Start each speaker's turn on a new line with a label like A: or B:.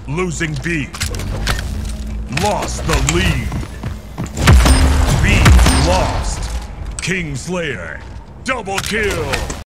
A: Losing B. Lost the lead. B lost. Kingslayer. Double kill.